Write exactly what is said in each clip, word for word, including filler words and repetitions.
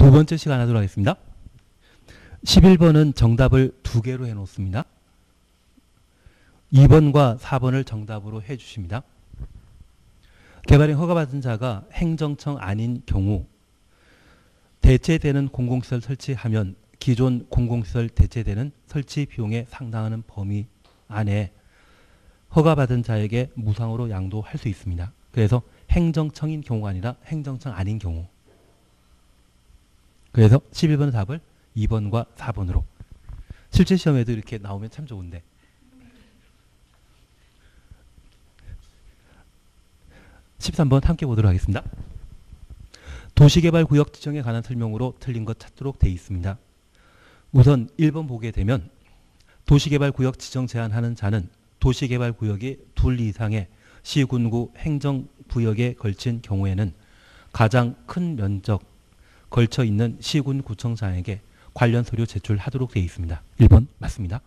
두 번째 시간 하도록 하겠습니다. 십일 번은 정답을 두 개로 해놓습니다. 이 번과 사 번을 정답으로 해주십니다. 개발행 허가받은 자가 행정청 아닌 경우 대체되는 공공시설 설치하면 기존 공공시설 대체되는 설치 비용에 상당하는 범위 안에 허가받은 자에게 무상으로 양도할 수 있습니다. 그래서 행정청인 경우가 아니라 행정청 아닌 경우. 그래서 십일 번의 답을 이 번과 사 번으로. 실제 시험에도 이렇게 나오면 참 좋은데. 십삼 번 함께 보도록 하겠습니다. 도시개발구역 지정에 관한 설명으로 틀린 것 찾도록 되어 있습니다. 우선 일 번 보게 되면 도시개발구역 지정 제한하는 자는 도시개발구역이 둘 이상의 시군구 행정구역에 걸친 경우에는 가장 큰 면적 걸쳐 있는 시군구청장에게 관련 서류 제출하도록 되어 있습니다. 일 번 맞습니다.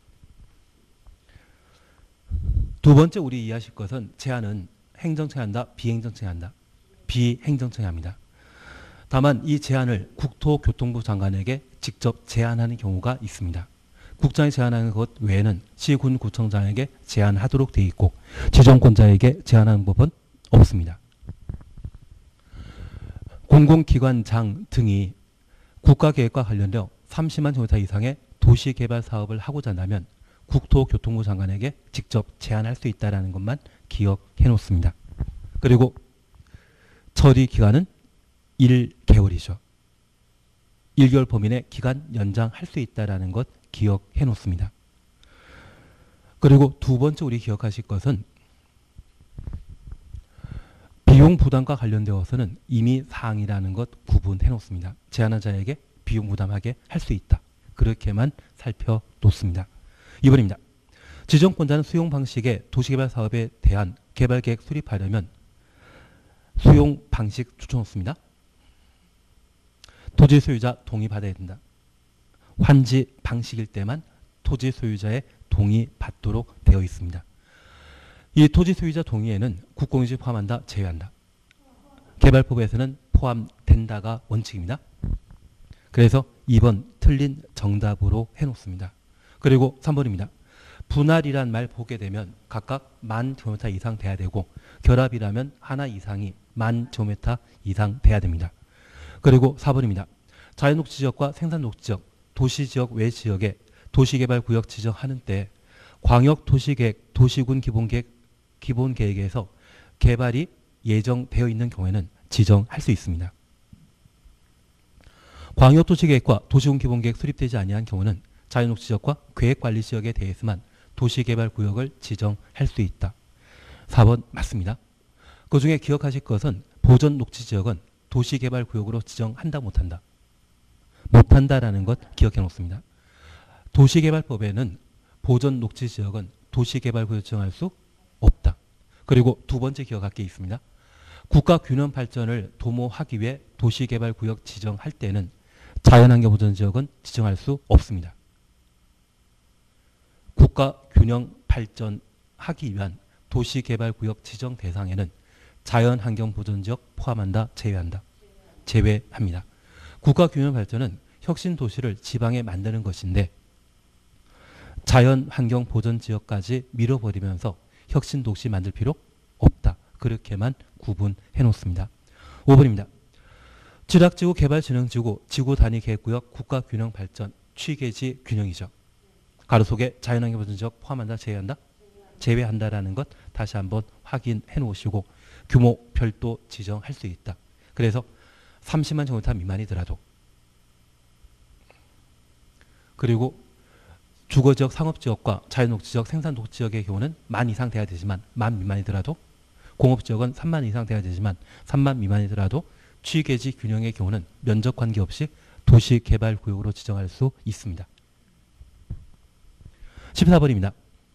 두 번째 우리 이해하실 것은 제한은 행정청이 한다, 비행정청이 한다. 비행정청이 합니다. 다만 이 제한을 국토교통부 장관에게 직접 제한하는 경우가 있습니다. 국장이 제한하는 것 외에는 시군구청장에게 제한하도록 되어 있고 지정권자에게 제한하는 법은 없습니다. 공공기관장 등이 국가계획과 관련되어 삼십만 제곱미터 이상의 도시개발 사업을 하고자 한다면 국토교통부 장관에게 직접 제한할 수 있다는 것만 기억해 놓습니다. 그리고 처리 기간은 일 개월이죠. 일 개월 범위 내 기간 연장할 수 있다는 것 기억해 놓습니다. 그리고 두 번째 우리 기억하실 것은 비용 부담과 관련되어서는 이미 사항이라는 것 구분해 놓습니다. 제한한 자에게 비용 부담하게 할 수 있다. 그렇게만 살펴놓습니다. 이 번입니다. 지정권자는 수용 방식의 도시개발 사업에 대한 개발계획 수립하려면 수용 방식 추천놓습니다. 토지 소유자 동의 받아야 된다. 환지 방식일 때만 토지 소유자의 동의 받도록 되어 있습니다. 이 토지 소유자 동의에는 국공유지 포함한다, 제외한다. 개발법에서는 포함된다가 원칙입니다. 그래서 이 번 틀린 정답으로 해놓습니다. 그리고 삼 번입니다. 분할이란 말 보게 되면 각각 만 제곱미터 이상 돼야 되고 결합이라면 하나 이상이 만 제곱미터 이상 돼야 됩니다. 그리고 사 번입니다. 자연녹지지역과 생산녹지지역, 도시지역 외 지역에 도시개발구역 지정하는 때 광역도시계획, 도시군 기본계획, 기본계획에서 개발이 예정되어 있는 경우에는 지정할 수 있습니다. 광역도시계획과 도시군 기본계획 수립되지 아니한 경우는 자연녹지지역과 계획관리지역에 대해서만 도시개발구역을 지정할 수 있다. 사 번 맞습니다. 그 중에 기억하실 것은 보전녹지지역은 도시개발구역으로 지정한다 못한다. 못한다라는 것 기억해 놓습니다. 도시개발법에는 보전녹지지역은 도시개발구역 지정할 수 없다. 그리고 두 번째 기억할 게 있습니다. 국가균형 발전을 도모하기 위해 도시개발구역 지정할 때는 자연환경보전지역은 지정할 수 없습니다. 국가균형 발전하기 위한 도시개발구역 지정 대상에는 자연환경보전지역 포함한다, 제외한다. 제외합니다. 국가균형 발전은 혁신도시를 지방에 만드는 것인데 자연환경보전지역까지 밀어버리면서 혁신도시 만들 필요 없다. 그렇게만 구분해 놓습니다. 오 번입니다. 지락지구 개발진흥지구 지구단위계획구역 국가균형발전 취계지 균형이죠. 가로 속에 자연환경보전지역 포함한다, 제외한다? 제외한다라는 것 다시 한번 확인해 놓으시고 규모 별도 지정할 수 있다. 그래서 삼십만 제곱미터 미만이더라도 그리고 주거지역, 상업지역과 자연녹지지역, 생산녹지지역의 경우는 만 이상 돼야 되지만 만 미만이더라도 공업지역은 삼만 이상 돼야 되지만 삼만 미만이더라도 취계지 균형의 경우는 면적 관계없이 도시개발구역으로 지정할 수 있습니다. 십사 번입니다.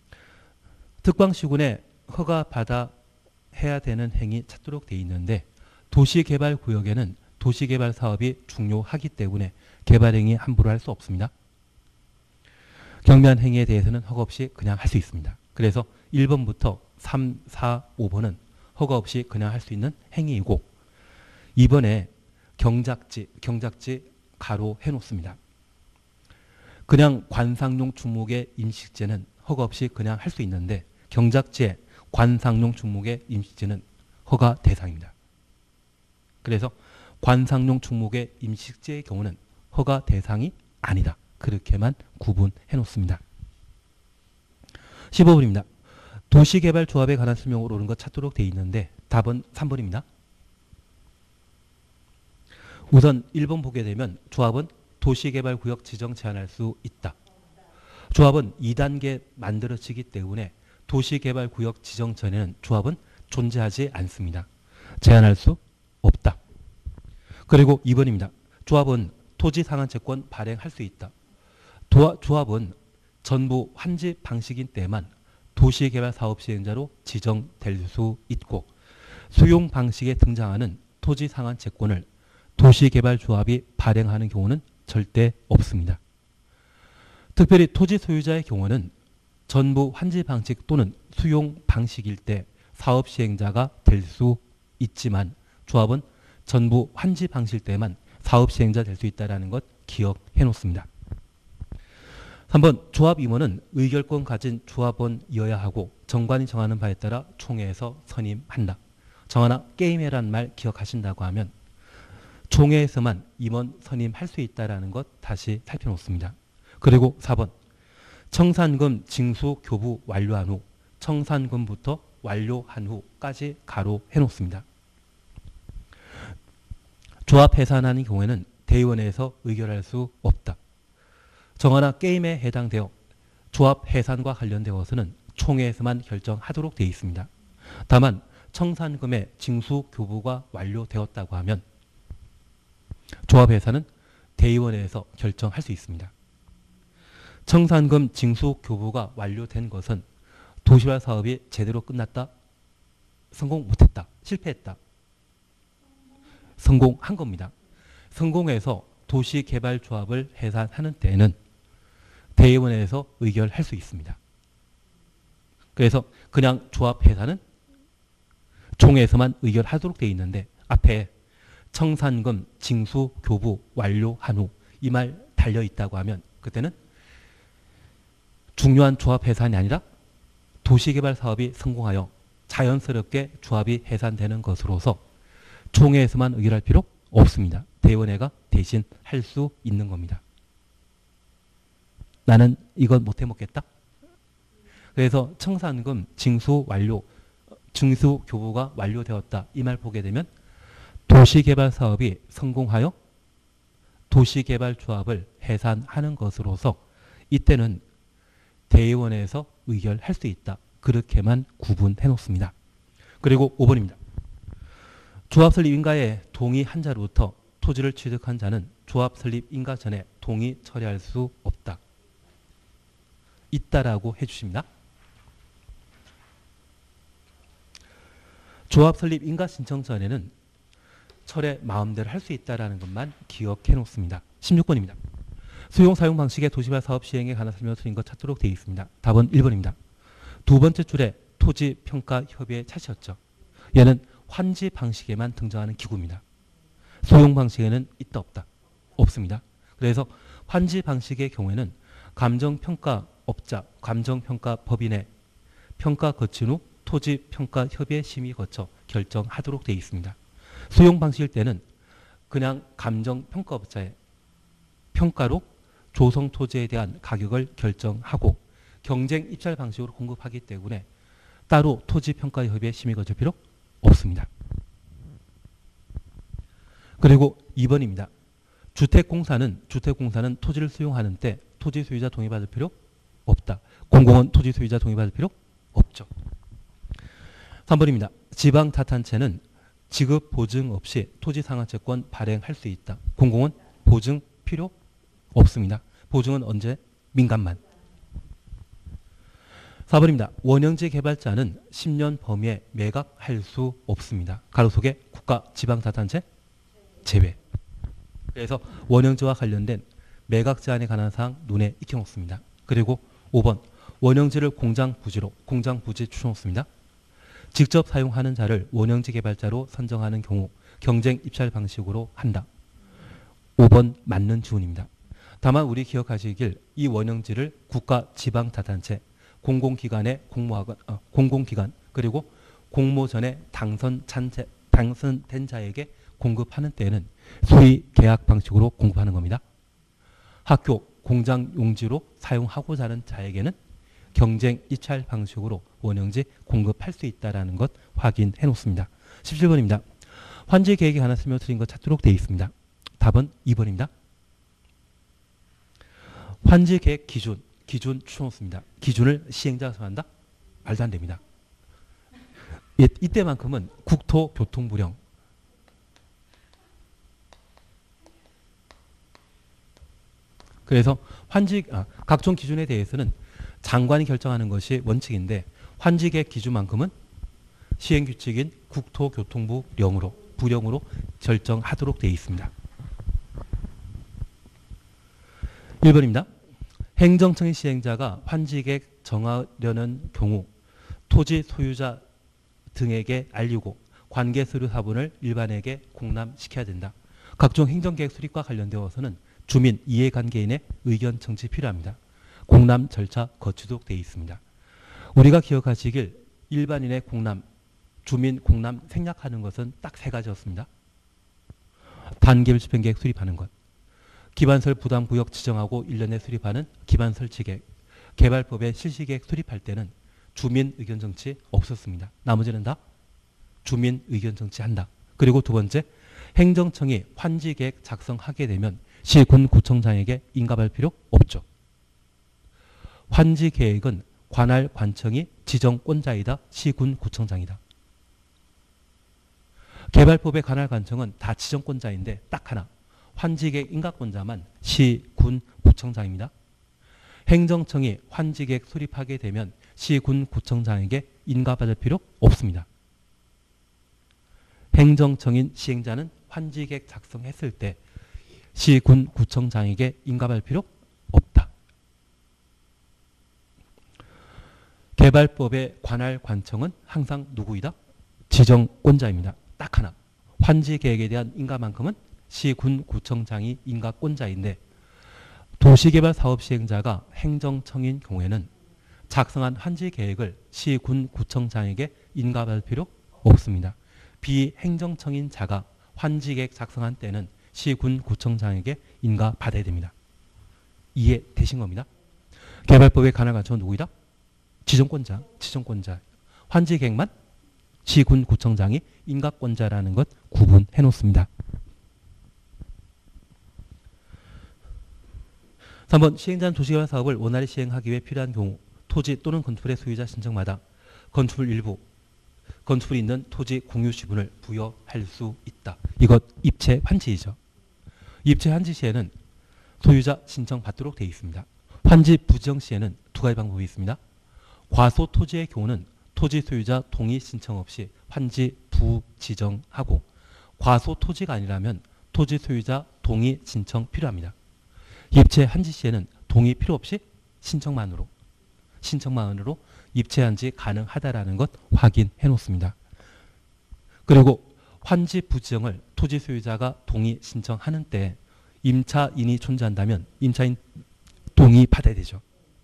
특광시군에 허가받아 해야 되는 행위 찾도록 되어 있는데 도시개발구역에는 도시개발 사업이 중요하기 때문에 개발행위 함부로 할 수 없습니다. 경미한 행위에 대해서는 허가 없이 그냥 할 수 있습니다. 그래서 일 번부터 삼, 사, 오 번은 허가 없이 그냥 할 수 있는 행위이고 이 번에 경작지, 경작지 가로 해놓습니다. 그냥 관상용 중목의 임식제는 허가 없이 그냥 할 수 있는데 경작지에 관상용 중목의 임식제는 허가 대상입니다. 그래서 관상용 중목의 임식제의 경우는 허가 대상이 아니다. 그렇게만 구분해 놓습니다. 십오 번입니다. 도시개발조합에 관한 설명으로 옳은 것 찾도록 되어 있는데 답은 삼 번입니다. 우선 일 번 보게 되면 조합은 도시개발구역 지정 제한할 수 있다. 조합은 이 단계 만들어지기 때문에 도시개발구역 지정 전에는 조합은 존재하지 않습니다. 제한할 수 없다. 그리고 이 번입니다. 조합은 토지상한채권 발행할 수 있다. 도와, 조합은 전부 환지 방식인 때만 도시개발사업 시행자로 지정될 수 있고 수용 방식에 등장하는 토지상한채권을 도시개발조합이 발행하는 경우는 절대 없습니다. 특별히 토지 소유자의 경우는 전부 환지 방식 또는 수용 방식일 때 사업 시행자가 될 수 있지만 조합은 전부 환지 방식일 때만 사업 시행자 될 수 있다는 것 기억해 놓습니다. 삼 번 조합 임원은 의결권 가진 조합원이어야 하고 정관이 정하는 바에 따라 총회에서 선임한다. 정하나 게임회란 말 기억하신다고 하면 총회에서만 임원 선임할 수 있다는 것 다시 살펴놓습니다. 그리고 사 번 청산금 징수 교부 완료한 후 청산금부터 완료한 후까지 가로 해놓습니다. 조합 해산하는 경우에는 대의원회에서 의결할 수 없다. 정하나 게임에 해당되어 조합 해산과 관련되어서는 총회에서만 결정하도록 되어 있습니다. 다만 청산금의 징수 교부가 완료되었다고 하면 조합 해산은 대의원회에서 결정할 수 있습니다. 청산금 징수 교부가 완료된 것은 도시개발 사업이 제대로 끝났다, 성공 못했다, 실패했다, 성공한 겁니다. 성공해서 도시개발조합을 해산하는 때에는 대의원회에서 의결할 수 있습니다. 그래서 그냥 조합 해산은 총회에서만 의결하도록 되어 있는데 앞에 청산금 징수 교부 완료한 후 이 말 달려 있다고 하면 그때는 중요한 조합 해산이 아니라 도시개발 사업이 성공하여 자연스럽게 조합이 해산되는 것으로서 총회에서만 의결할 필요 없습니다. 대의원회가 대신 할 수 있는 겁니다. 나는 이건 못 해먹겠다. 그래서 청산금 징수 완료, 징수 교부가 완료되었다. 이 말 보게 되면 도시개발 사업이 성공하여 도시개발조합을 해산하는 것으로서 이때는 대의원회에서 의결할 수 있다. 그렇게만 구분해 놓습니다. 그리고 오 번입니다. 조합 설립 인가에 동의 한 자로부터 토지를 취득한 자는 조합 설립 인가 전에 동의 처리할 수 없다. 있다라고 해주십니다. 조합 설립 인가 신청 전에는 철회 마음대로 할 수 있다는 것만 기억해 놓습니다. 십육 번입니다. 수용 사용 방식의 도시개발 사업 시행에 관한 설명을 드린 것 찾도록 되어 있습니다. 답은 일 번입니다. 두 번째 줄에 토지평가협의회 차시였죠. 얘는 환지 방식에만 등장하는 기구입니다. 수용 방식에는 있다 없다? 없습니다. 그래서 환지 방식의 경우에는 감정평가업자, 감정평가법인의 평가 거친 후 토지평가협의회 심의 거쳐 결정하도록 되어 있습니다. 수용 방식일 때는 그냥 감정평가업자의 평가로 조성 토지에 대한 가격을 결정하고 경쟁 입찰 방식으로 공급하기 때문에 따로 토지평가협의회 심의 거칠 필요 없습니다. 그리고 이 번입니다. 주택공사는 주택공사는 토지를 수용하는 때 토지 소유자 동의받을 필요 없다. 공공은 토지 소유자 동의받을 필요 없죠. 삼 번입니다. 지방자탄체는 지급 보증 없이 토지상한채권 발행할 수 있다. 공공은 보증 필요 없습니다. 보증은 언제? 민간만. 사 번입니다. 원형지 개발자는 십 년 범위에 매각할 수 없습니다. 가로 속에 국가 지방자탄체 제외. 그래서 원형지와 관련된 매각 제한에 관한 사항 눈에 익혀놓습니다. 그리고 오 번 원형지를 공장 부지로 공장 부지 추천놓습니다. 직접 사용하는 자를 원형지 개발자로 선정하는 경우 경쟁 입찰 방식으로 한다. 오 번 맞는 지훈입니다. 다만 우리 기억하시길 이 원형지를 국가 지방자치단체, 공공기관의 공모하건, 어, 공공기관 그리고 공모전에 당선 찬, 당선된 자에게 공급하는 때에는 소위 계약 방식으로 공급하는 겁니다. 학교, 공장 용지로 사용하고자 하는 자에게는 경쟁 입찰 방식으로 원형지 공급할 수 있다는 것 확인해 놓습니다. 십칠 번입니다. 환지 계획에 관한 설명 드린 것 찾도록 되어 있습니다. 답은 이 번입니다. 환지 계획 기준, 기준 추놓습니다. 기준을 시행자가 정한다? 말도 안 됩니다. 이, 이때만큼은 국토교통부령, 그래서 환지, 아, 각종 기준에 대해서는 장관이 결정하는 것이 원칙인데 환지 계획 기준만큼은 시행규칙인 국토교통부령으로, 부령으로 결정하도록 되어 있습니다. 일 번입니다. 행정청의 시행자가 환지계획 정하려는 경우 토지 소유자 등에게 알리고 관계서류 사본을 일반에게 공람시켜야 된다. 각종 행정계획 수립과 관련되어서는 주민 이해관계인의 의견 청취 필요합니다. 공람 절차 거치도록 되어 있습니다. 우리가 기억하시길 일반인의 공람, 주민 공람 생략하는 것은 딱 세 가지였습니다. 단계별 집행계획 수립하는 것, 기반설 부담구역 지정하고 일 년에 수립하는 기반설치계획, 개발법의 실시계획 수립할 때는 주민 의견 정치 없었습니다. 나머지는 다 주민 의견 정치한다. 그리고 두 번째, 행정청이 환지계획 작성하게 되면 시군구청장에게 인가할 필요 없죠. 환지계획은 관할 관청이 지정권자이다. 시군구청장이다. 개발법의 관할 관청은 다 지정권자인데 딱 하나, 환지계획 인가권자만 시군구청장입니다. 행정청이 환지계획 수립하게 되면 시군구청장에게 인가받을 필요 없습니다. 행정청인 시행자는 환지계획 작성했을 때 시군구청장에게 인가받을 필요 없다. 개발법의 관할 관청은 항상 누구이다? 지정권자입니다. 딱 하나. 환지계획에 대한 인가만큼은 시군구청장이 인가권자인데 도시개발 사업 시행자가 행정청인 경우에는 작성한 환지계획을 시군구청장에게 인가받을 필요 없습니다. 비행정청인 자가 환지계획 작성한 때는 시군구청장에게 인가받아야 됩니다. 이해되신 겁니다. 개발법의 관할 관청은 누구이다? 지정권자, 지정권자. 환지계획만 시군구청장이 인가권자라는 것 구분해 놓습니다. 삼 번 시행자는 도시개발 사업을 원활히 시행하기 위해 필요한 경우 토지 또는 건축물의 소유자 신청마다 건축물 일부, 건축물이 있는 토지 공유 지분을 부여할 수 있다. 이것 입체 환지이죠. 입체 환지 시에는 소유자 신청 받도록 되어 있습니다. 환지 부지정 시에는 두 가지 방법이 있습니다. 과소 토지의 경우는 토지 소유자 동의 신청 없이 환지 부지정하고, 과소 토지가 아니라면 토지 소유자 동의 신청 필요합니다. 입체 환지 시에는 동의 필요 없이 신청만으로 신청만으로 입체 환지 가능하다라는 것 확인해 놓습니다. 그리고 환지 부지정을 토지 소유자가 동의 신청하는 때 임차인이 존재한다면 임차인 동의 받아야 되죠.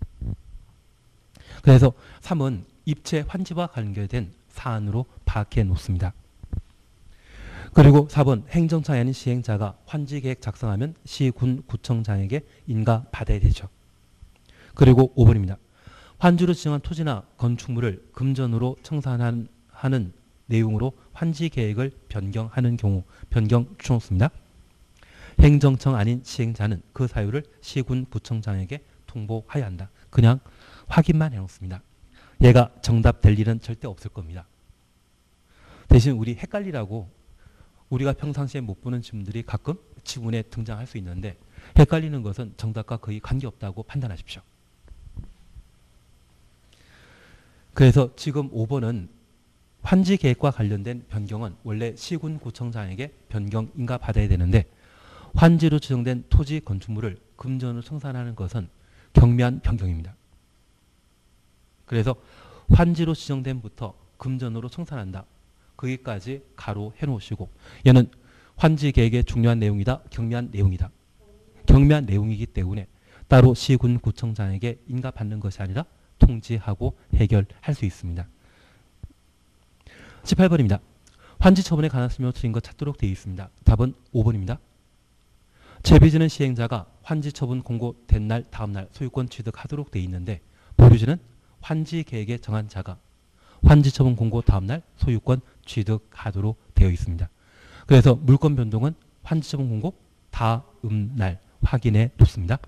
그래서 삼은 입체 환지와 관계된 사안으로 파악해 놓습니다. 그리고 사 번 행정청이 아닌 시행자가 환지계획 작성하면 시군구청장에게 인가받아야 되죠. 그리고 오 번입니다. 환지로 지정한 토지나 건축물을 금전으로 청산하는 하는 내용으로 환지계획을 변경하는 경우 변경 추놓습니다. 행정청 아닌 시행자는 그 사유를 시군구청장에게 통보해야 한다. 그냥 확인만 해놓습니다. 얘가 정답 될 일은 절대 없을 겁니다. 대신 우리 헷갈리라고 우리가 평상시에 못 보는 질문들이 가끔 지문에 등장할 수 있는데 헷갈리는 것은 정답과 거의 관계없다고 판단하십시오. 그래서 지금 오 번은 환지계획과 관련된 변경은 원래 시군구청장에게 변경 인가받아야 되는데 환지로 지정된 토지 건축물을 금전으로 청산하는 것은 경미한 변경입니다. 그래서 환지로 지정된부터 금전으로 청산한다. 거기까지 가로 해놓으시고 얘는 환지 계획의 중요한 내용이다. 경미한 내용이다. 경미한 내용이기 때문에 따로 시군 구청장에게 인가받는 것이 아니라 통지하고 해결할 수 있습니다. 십팔 번입니다. 환지 처분에 관한 설명을 틀린 것 찾도록 되어 있습니다. 답은 오 번입니다. 재비지는 시행자가 환지 처분 공고된 날 다음 날 소유권 취득하도록 되어 있는데 보류지는 환지 계획에 정한 자가 환지 처분 공고 다음 날 소유권 취득하도록 되어 있습니다. 그래서 물권 변동은 환지 처분 공고 다음 날 확인해 놓습니다.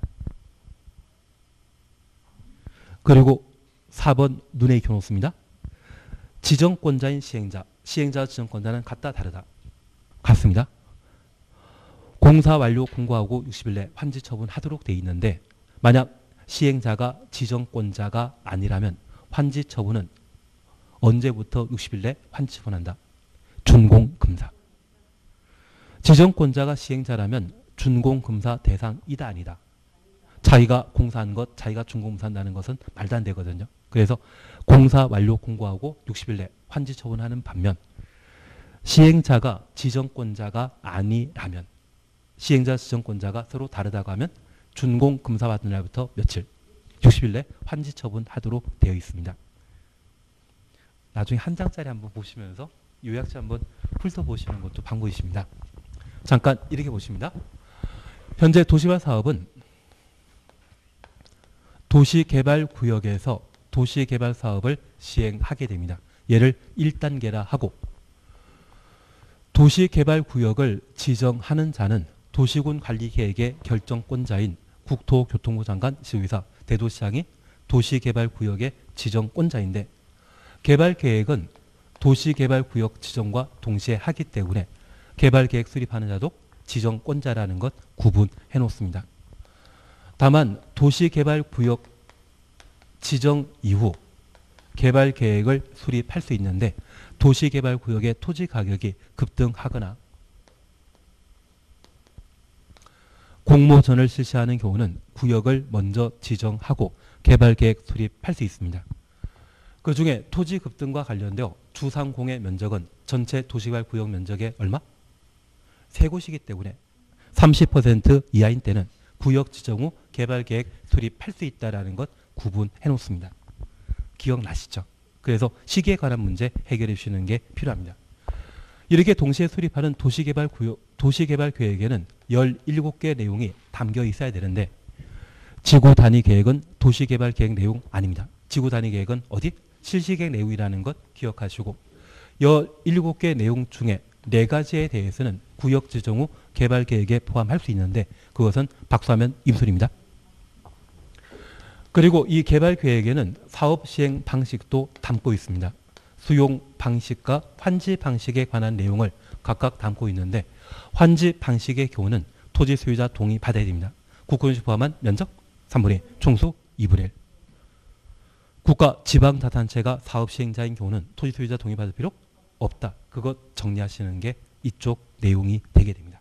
그리고 사 번 눈에 익혀놓습니다. 지정권자인 시행자, 시행자와 지정권자는 같다 다르다? 같습니다. 공사 완료 공고하고 육십 일 내 환지 처분하도록 되어 있는데 만약 시행자가 지정권자가 아니라면 환지 처분은 언제부터 육십 일 내 환지 처분한다? 준공금사. 지정권자가 시행자라면 준공금사 대상이다 아니다? 자기가 공사한 것, 자기가 준공금사한다는 것은 말도 안 되거든요. 그래서 공사 완료 공고하고 육십 일 내 환지 처분하는 반면 시행자가 지정권자가 아니라면 시행자 지정권자가 서로 다르다고 하면 준공금사 받은 날부터 며칠? 육십 일 내 환지 처분하도록 되어 있습니다. 나중에 한 장짜리 한번 보시면서 요약지 한번 훑어보시는 것도 방법이십니다. 잠깐 이렇게 보십니다. 현재 도시개발 사업은 도시개발구역에서 도시개발 사업을 시행하게 됩니다. 얘를 일 단계라 하고 도시개발구역을 지정하는 자는 도시군 관리계획의 결정권자인 국토교통부 장관, 시도의사, 대도시장이 도시개발구역의 지정권자인데 개발계획은 도시개발구역 지정과 동시에 하기 때문에 개발계획 수립하는 자도 지정권자라는 것 구분해 놓습니다. 다만 도시개발구역 지정 이후 개발계획을 수립할 수 있는데 도시개발구역의 토지 가격이 급등하거나 공모전을 실시하는 경우는 구역을 먼저 지정하고 개발계획 수립할 수 있습니다. 그 중에 토지 급등과 관련되어 주상공의 면적은 전체 도시개발구역 면적의 얼마? 세 곳이기 때문에 삼십 퍼센트 이하인 때는 구역 지정 후 개발계획 수립할 수 있다는 것 구분해 놓습니다. 기억나시죠? 그래서 시기에 관한 문제 해결해 주시는 게 필요합니다. 이렇게 동시에 수립하는 도시개발 구역, 도시개발 계획에는 열일곱 개 내용이 담겨 있어야 되는데 지구 단위 계획은 도시개발 계획 내용 아닙니다. 지구 단위 계획은 어디? 실시계획 내용이라는 것 기억하시고 열일곱 개 내용 중에 네 가지에 대해서는 구역 지정 후 개발 계획에 포함할 수 있는데 그것은 박수하면 임술입니다. 그리고 이 개발 계획에는 사업 시행 방식도 담고 있습니다. 수용 방식과 환지 방식에 관한 내용을 각각 담고 있는데 환지 방식의 경우는 토지 소유자 동의 받아야 됩니다. 국공유지 포함한 면적 삼분의 일, 총수 이분의 일. 국가 지방자치단체가 사업 시행자인 경우는 토지 소유자 동의 받을 필요 없다. 그것 정리하시는 게 이쪽 내용이 되게 됩니다.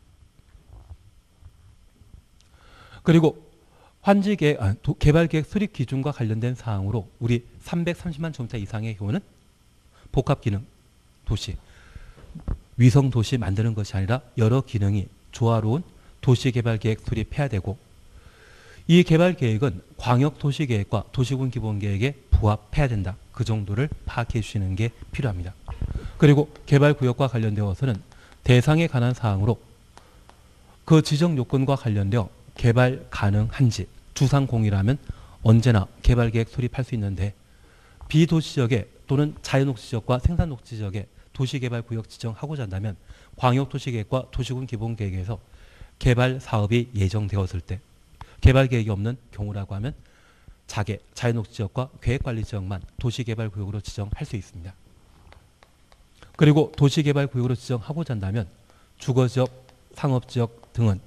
그리고 환지계획, 아, 개발계획 수립 기준과 관련된 사항으로 우리 삼백삼십만 제곱미터 이상의 경우는 복합기능 도시, 위성도시 만드는 것이 아니라 여러 기능이 조화로운 도시개발계획 수립해야 되고 이 개발계획은 광역도시계획과 도시군 기본계획에 부합해야 된다. 그 정도를 파악해 주시는 게 필요합니다. 그리고 개발구역과 관련되어서는 대상에 관한 사항으로 그 지정 요건과 관련되어 개발 가능한지 주상공이라면 언제나 개발계획 수립할 수 있는데 비도시지역에 또는 자연녹지지역과 생산녹지지역에 도시개발구역 지정하고자 한다면 광역도시계획과 도시군 기본계획에서 개발 사업이 예정되었을 때 개발계획이 없는 경우라고 하면 자계, 자연녹지지역과 계획관리지역만 도시개발구역으로 지정할 수 있습니다. 그리고 도시개발구역으로 지정하고자 한다면 주거지역, 상업지역 등은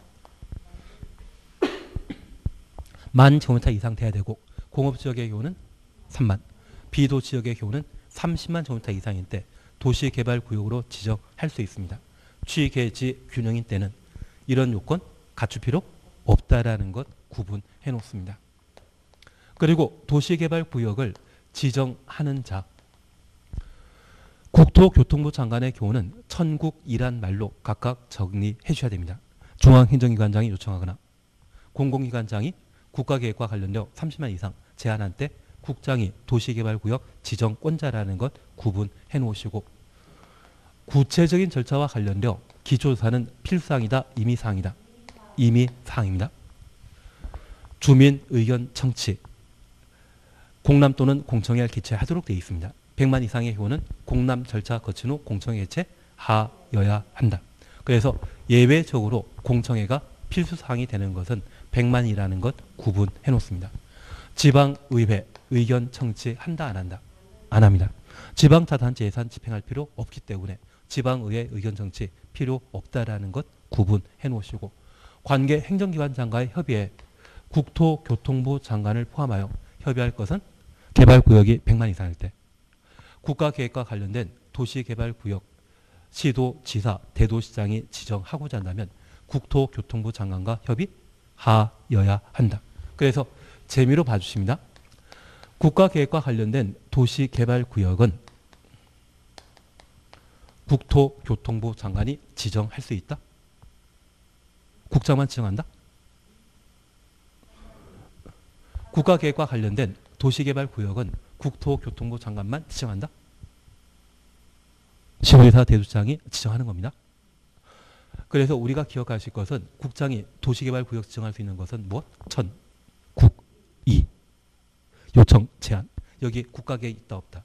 만 제곱미터 이상 돼야 되고 공업지역의 경우는 삼만, 비도지역의 경우는 삼십만 제곱미터 이상인 때 도시개발구역으로 지정할 수 있습니다. 취계지 균형인 때는 이런 요건 갖출 필요 없다라는 것 구분해 놓습니다. 그리고 도시개발구역을 지정하는 자, 국토교통부 장관의 경우는 천국이란 말로 각각 정리해 주셔야 됩니다. 중앙행정기관장이 요청하거나 공공기관장이 국가계획과 관련되어 삼십만 이상 제한한 때 국장이 도시개발구역 지정권자라는 것 구분해 놓으시고, 구체적인 절차와 관련되어 기초조사는 필수사항이다, 임의사항이다. 임의사항입니다. 주민 의견 청취, 공람 또는 공청회를 개최하도록 되어 있습니다. 백만 이상의 경우는 공람 절차 거친 후 공청회 개최하여야 한다. 그래서 예외적으로 공청회가 필수사항이 되는 것은 백만이라는 것 구분해 놓습니다. 지방의회 의견 청취한다, 안 한다? 안 합니다. 지방자치단체 예산 집행할 필요 없기 때문에 지방의회 의견 청취 필요 없다라는 것 구분해 놓으시고, 관계 행정기관 장관의 협의에 국토교통부 장관을 포함하여 협의할 것은 개발구역이 백만 이상일 때, 국가계획과 관련된 도시개발구역 시도, 지사, 대도시장이 지정하고자 한다면 국토교통부 장관과 협의하여야 한다. 그래서 재미로 봐주십니다. 국가계획과 관련된 도시개발구역은 국토교통부 장관이 지정할 수 있다? 국장만 지정한다? 국가계획과 관련된 도시개발구역은 국토교통부 장관만 지정한다? 시도지사, 대도시장이 지정하는 겁니다. 그래서 우리가 기억하실 것은 국장이 도시개발구역 지정할 수 있는 것은 무엇? 천, 국, 이. 요청, 제한. 여기 국가계획 있다, 없다?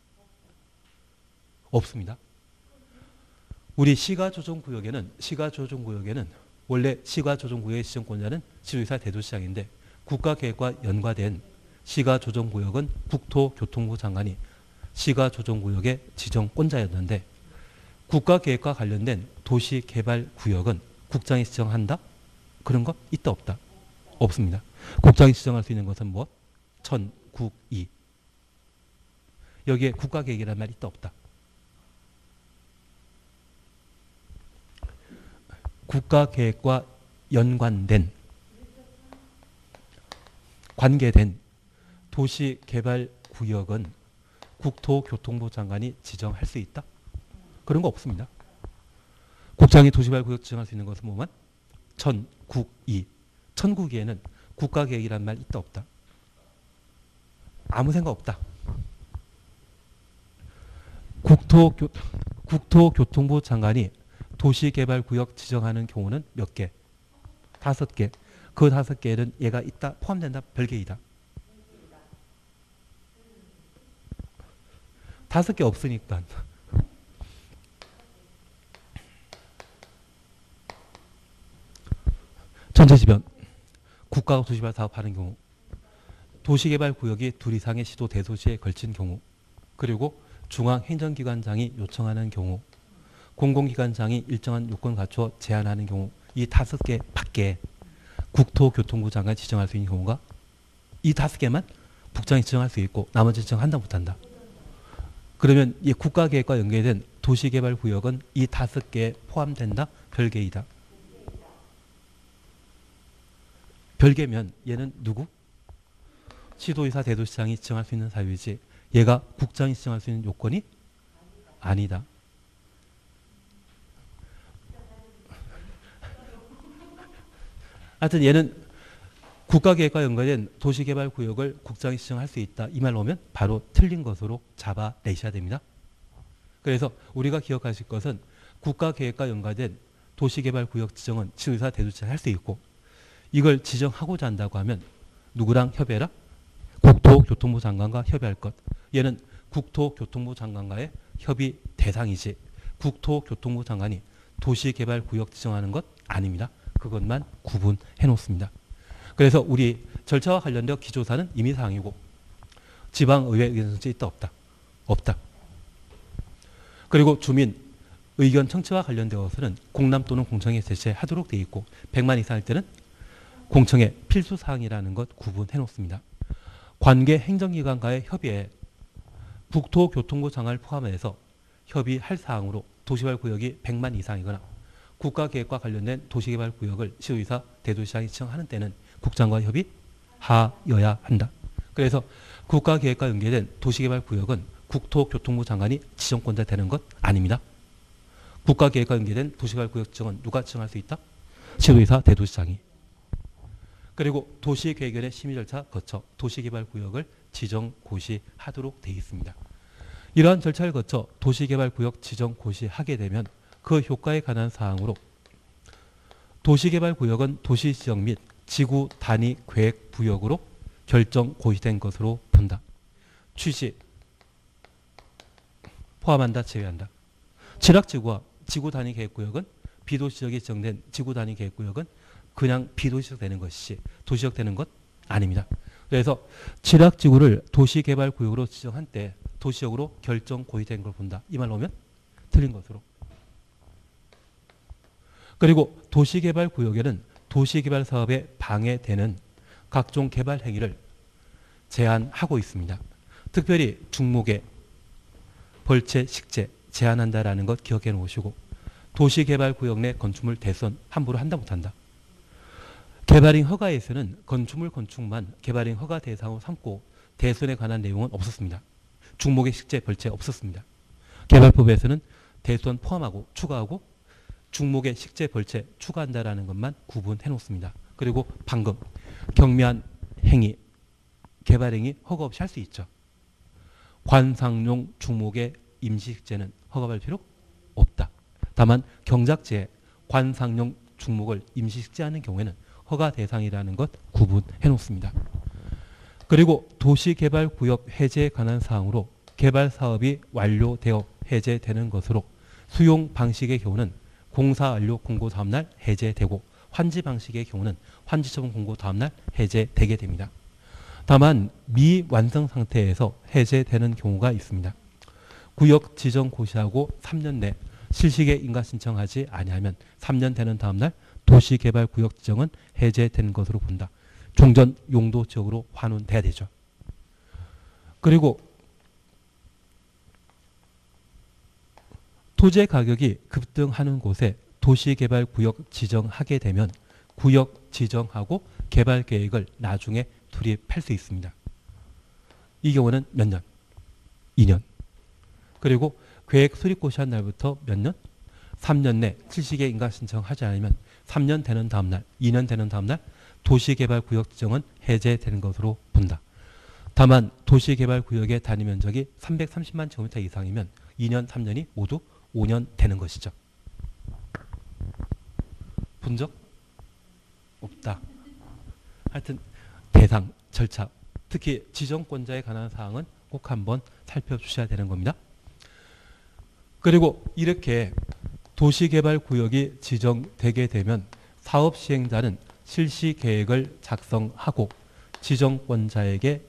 없습니다. 우리 시가조정구역에는 시가조정구역에는 원래 시가조정구역의 지정권자는 시도지사, 대도시장인데 국가계획과 연관된 시가조정구역은 국토교통부 장관이 시가조정구역의 지정권자였는데, 국가계획과 관련된 도시개발구역은 국장이 지정한다? 그런 거 있다, 없다? 없습니다. 국장이 지정할 수 있는 것은 무엇? 천, 국, 이. 여기에 국가계획이라는 말이 있다, 없다? 국가계획과 연관된 관계된 도시개발구역은 국토교통부 장관이 지정할 수 있다? 그런 거 없습니다. 국장이 도시개발구역 지정할 수 있는 것은 뭐만? 천, 국, 이. 천국이에는 국가계획이란 말 있다, 없다? 아무 생각 없다. 국토교, 국토교통부 장관이 도시개발구역 지정하는 경우는 몇 개? 다섯 개. 그 다섯 개는 얘가 있다, 포함된다, 별개이다? 다섯 개 없으니까. 전체지변, 국가가 도시개발 사업하는 경우, 도시개발구역이 둘 이상의 시도 대도시에 걸친 경우, 그리고 중앙행정기관장이 요청하는 경우, 공공기관장이 일정한 요건을 갖추어 제한하는 경우, 이 다섯 개 밖에 국토교통부 장관이 지정할 수 있는 경우가 이 다섯 개만 국장이 지정할 수 있고 나머지 지정한다, 못한다? 그러면 이 국가계획과 연계된 도시개발구역은 이 다섯 개에 포함된다, 별개이다? 별개면 얘는 누구? 시도의사, 대도시장이 지정할 수 있는 사유이지 얘가 국장이 지정할 수 있는 요건이 아니다. 하여튼 얘는 국가계획과 연관된 도시개발구역을 국장이 지정할 수 있다, 이 말로 오면 바로 틀린 것으로 잡아내셔야 됩니다. 그래서 우리가 기억하실 것은 국가계획과 연관된 도시개발구역 지정은 시도지사, 대도시장이 할 수 있고, 이걸 지정하고자 한다고 하면 누구랑 협의해라? 국토교통부 장관과 협의할 것. 얘는 국토교통부 장관과의 협의 대상이지 국토교통부 장관이 도시개발구역 지정하는 것 아닙니다. 그것만 구분해 놓습니다. 그래서 우리 절차와 관련되어 기조사는 임의사항이고, 지방의회 의견 청취 있다, 없다? 없다. 그리고 주민 의견 청취와 관련되어서는 공람 또는 공청회 제시하도록 되어 있고, 백만 이상일 때는 공청회 필수사항이라는 것 구분해 놓습니다. 관계 행정기관과의 협의에 국토교통부 장관을 포함해서 협의할 사항으로 도시개발구역이 백만 이상이거나 국가계획과 관련된 도시개발구역을 시도지사, 대도시장이 지정하는 때는 국장과 협의하여야 한다. 그래서 국가계획과 연계된 도시개발구역은 국토교통부 장관이 지정권자 되는 것 아닙니다. 국가계획과 연계된 도시개발구역 지정은 누가 지정할 수 있다? 시도의사 대도시장이. 그리고 도시계획위원회 심의 절차 거쳐 도시개발구역을 지정 고시하도록 되어 있습니다. 이러한 절차를 거쳐 도시개발구역 지정 고시하게 되면 그 효과에 관한 사항으로 도시개발구역은 도시지정 및 지구 단위 계획 구역으로 결정 고시된 것으로 본다. 취지 포함한다, 제외한다. 지락지구와 지구 단위 계획구역은 비도시적이 지정된 지구 단위 계획구역은 그냥 비도시적 되는 것이지 도시적 되는 것 아닙니다. 그래서 지락지구를 도시개발구역으로 지정한 때 도시적으로 결정 고시된 걸 본다. 이 말로 하면 틀린 것으로. 그리고 도시개발구역에는 도시개발 사업에 방해되는 각종 개발 행위를 제한하고 있습니다. 특별히 중목에 벌채, 식재 제한한다라는 것 기억해 놓으시고 도시개발구역 내 건축물 대선 함부로 한다 못한다. 개발행 허가에서는 건축물 건축만 개발행 허가 대상으로 삼고 대선에 관한 내용은 없었습니다. 중목의 식재, 벌채 없었습니다. 개발법에서는 대선 포함하고 추가하고 중목의 식재, 벌채 추가한다라는 것만 구분해 놓습니다. 그리고 방금 경미한 행위, 개발행위 허가 없이 할 수 있죠. 관상용 중목의 임시식재는 허가받을 필요 없다. 다만 경작지에 관상용 중목을 임시식재하는 경우에는 허가 대상이라는 것 구분해 놓습니다. 그리고 도시개발구역 해제에 관한 사항으로 개발 사업이 완료되어 해제되는 것으로 수용 방식의 경우는 공사 완료 공고 다음날 해제되고 환지 방식의 경우는 환지 처분 공고 다음날 해제되게 됩니다. 다만 미완성 상태에서 해제되는 경우가 있습니다. 구역 지정 고시하고 삼 년 내 실시계 인가 신청하지 아니하면 삼 년 되는 다음날 도시개발구역 지정은 해제되는 것으로 본다. 종전 용도 지역으로 환원돼야 되죠. 그리고 토지의 가격이 급등하는 곳에 도시개발구역 지정하게 되면 구역 지정하고 개발계획을 나중에 투입할 수 있습니다. 이 경우는 몇 년? 이 년. 그리고 계획 수립 고시한 날부터 몇 년? 삼 년 내 실시계 인가 신청하지 않으면 삼 년 되는 다음날, 이 년 되는 다음날 도시개발구역 지정은 해제되는 것으로 본다. 다만 도시개발구역의 단위 면적이 삼백삼십만 제곱미터 이상이면 이 년, 삼 년이 모두 오 년 되는 것이죠. 본 적 없다. 하여튼 대상, 절차, 특히 지정권자에 관한 사항은 꼭 한번 살펴주셔야 되는 겁니다. 그리고 이렇게 도시개발구역이 지정되게 되면 사업시행자는 실시계획을 작성하고 지정권자에게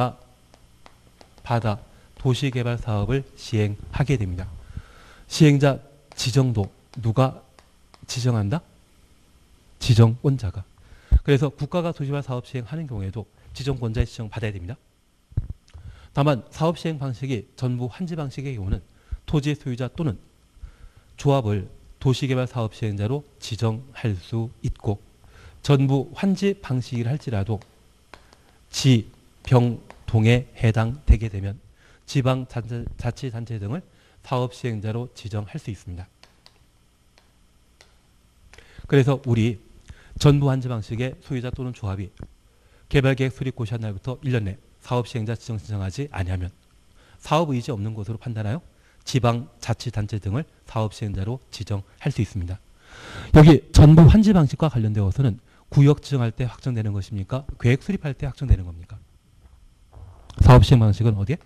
인가받아 도시개발 사업을 시행하게 됩니다. 시행자 지정도 누가 지정한다? 지정권자가. 그래서 국가가 도시개발 사업 시행하는 경우에도 지정권자의 지정 받아야 됩니다. 다만 사업 시행 방식이 전부 환지 방식의 경우는 토지 소유자 또는 조합을 도시개발 사업 시행자로 지정할 수 있고 전부 환지 방식이라 할지라도 지, 병, 동에 해당되게 되면 지방자치단체 등을 사업 시행자로 지정할 수 있습니다. 그래서 우리 전부 환지 방식의 소유자 또는 조합이 개발계획 수립 고시한 날부터 일 년 내 사업 시행자 지정 신청하지 아니하면 사업 의지 없는 것으로 판단하여 지방자치단체 등을 사업 시행자로 지정할 수 있습니다. 여기 전부 환지 방식과 관련되어서는 구역 지정할 때 확정되는 것입니까? 계획 수립할 때 확정되는 겁니까? 사업 시행 방식은 어디에?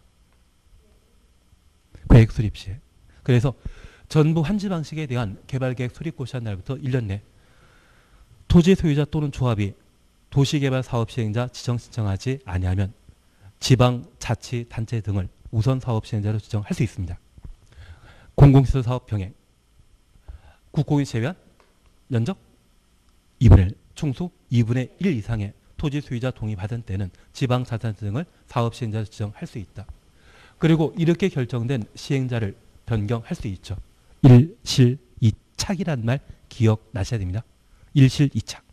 계획 수립 시에. 그래서 전부 환지 방식에 대한 개발계획 수립 고시한 날부터 일 년 내 토지 소유자 또는 조합이 도시개발 사업 시행자 지정 신청하지 아니하면 지방자치단체 등을 우선 사업 시행자로 지정할 수 있습니다. 공공시설 사업 병행, 국공이 제외한 면적 이분의 일, 총수 이분의 일 이상의 토지 소유자 동의 받은 때는 지방자치단체 등을 사업 시행자로 지정할 수 있다. 그리고 이렇게 결정된 시행자를 변경할 수 있죠. 일실이착이란 말 기억나셔야 됩니다. 일실이착.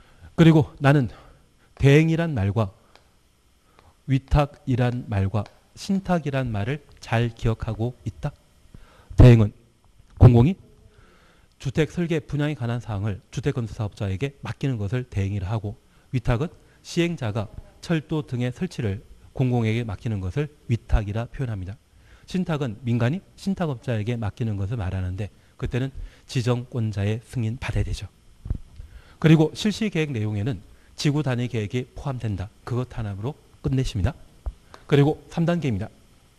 그리고 나는 대행이란 말과 위탁이란 말과 신탁이란 말을 잘 기억하고 있다. 대행은 공공이 주택 설계 분양에 관한 사항을 주택건설사업자에게 맡기는 것을 대행이라 하고, 위탁은 시행자가 철도 등의 설치를 공공에게 맡기는 것을 위탁이라 표현합니다. 신탁은 민간이 신탁업자에게 맡기는 것을 말하는데 그때는 지정권자의 승인 받아야 되죠. 그리고 실시계획 내용에는 지구 단위 계획이 포함된다. 그것 하나로 끝내십니다. 그리고 삼 단계입니다.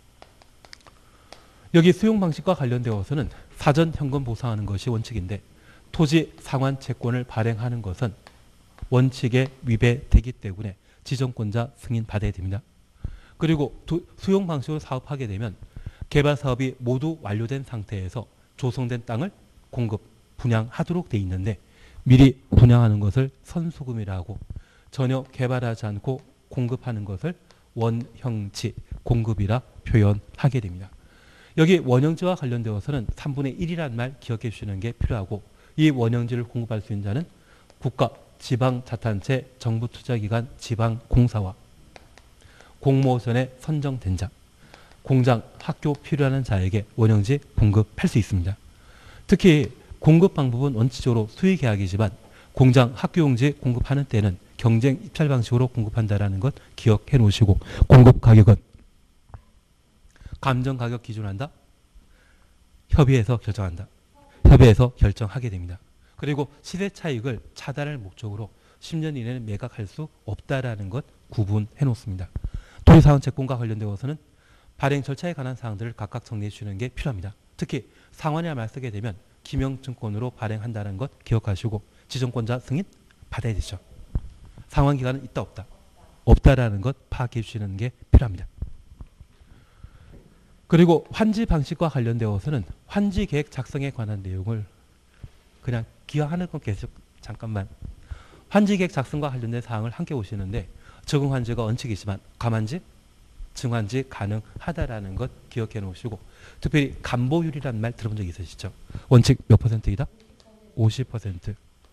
여기 수용 방식과 관련되어서는 사전 현금 보상하는 것이 원칙인데 토지 상환 채권을 발행하는 것은 원칙에 위배되기 때문에 지정권자 승인 받아야 됩니다. 그리고 두, 수용 방식으로 사업하게 되면 개발 사업이 모두 완료된 상태에서 조성된 땅을 공급, 분양하도록 돼 있는데 미리 분양하는 것을 선수금이라고, 전혀 개발하지 않고 공급하는 것을 원형지 공급이라 표현하게 됩니다. 여기 원형지와 관련되어서는 삼분의 일이라는 말 기억해 주시는 게 필요하고, 이 원형지를 공급할 수 있는 자는 국가, 지방자치단체, 정부투자기관, 지방공사와 공모전에 선정된 자, 공장, 학교 필요한 자에게 원형지 공급할 수 있습니다. 특히 공급 방법은 원칙적으로 수의계약이지만 공장, 학교용지 공급하는 때는 경쟁 입찰 방식으로 공급한다는 것 기억해 놓으시고, 공급 가격은 감정가격 기준으로 한다. 협의해서 결정한다. 협의해서 결정하게 됩니다. 그리고 시세 차익을 차단할 목적으로 십 년 이내는 매각할 수 없다라는 것 구분해 놓습니다. 토지상환 채권과 관련되어서는 발행 절차에 관한 사항들을 각각 정리해 주시는 게 필요합니다. 특히 상환이라 말 쓰게 되면 기명증권으로 발행한다는 것 기억하시고 지정권자 승인 받아야 되죠. 상환 기간은 있다 없다. 없다라는 것 파악해 주시는 게 필요합니다. 그리고 환지 방식과 관련되어서는 환지 계획 작성에 관한 내용을 그냥 기하하는 건 계속 잠깐만. 환지 계획 작성과 관련된 사항을 함께 보시는데 적응 환지가 원칙이지만 감환지, 증환지 가능하다라는 것 기억해 놓으시고, 특별히 감보율이라는 말 들어본 적 있으시죠? 원칙 몇 퍼센트이다? 오십 퍼센트.